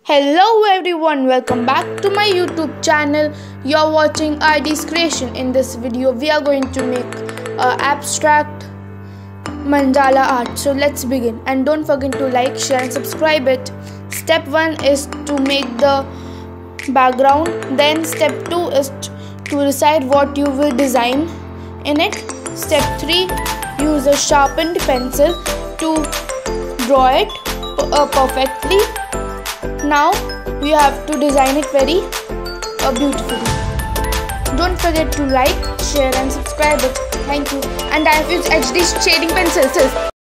Hello everyone, welcome back to my YouTube channel. You're watching ID's creation. In this video we are going to make abstract mandala art. So let's begin, and don't forget to like, share and subscribe it. Step 1 is to make the background. Then step 2 is to decide what you will design in it. Step 3, use a sharpened pencil to draw it perfectly. Now we have to design it very beautifully. Don't forget to like, share and subscribe it. Thank you. And I have used HD shading pencils.